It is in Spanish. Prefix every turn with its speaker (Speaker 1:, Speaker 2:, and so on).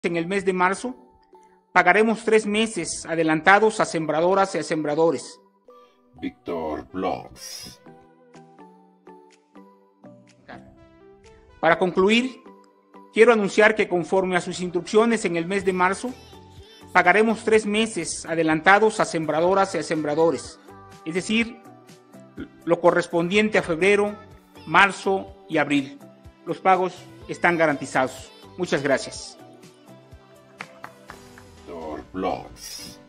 Speaker 1: En el mes de marzo, pagaremos 3 meses adelantados a sembradoras y a sembradores.
Speaker 2: Víctor Blogs.
Speaker 1: Para concluir, quiero anunciar que conforme a sus instrucciones en el mes de marzo, pagaremos 3 meses adelantados a sembradoras y a sembradores, es decir, lo correspondiente a febrero, marzo y abril. Los pagos están garantizados. Muchas gracias.
Speaker 2: Víctor Blogs.